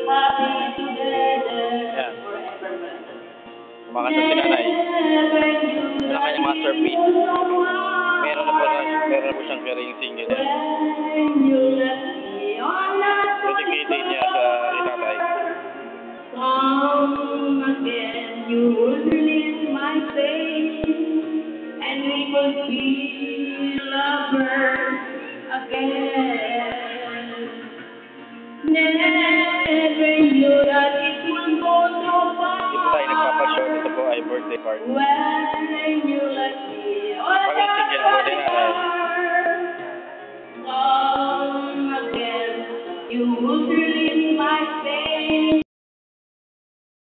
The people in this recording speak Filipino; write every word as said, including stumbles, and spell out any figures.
Yan. Kumakanta si nanay. Yan ang kanyang masterpiece. Meron na po, meron na po siyang carrying single yan. Dedicated niya sa itatay. Come again, you will release my faith, and we will be lovers again. Never knew that it would go so far. Hindi po tayo nagpapashow. Ito po ay birthday party. When you let me Bagong single po din nanay. come again, you will release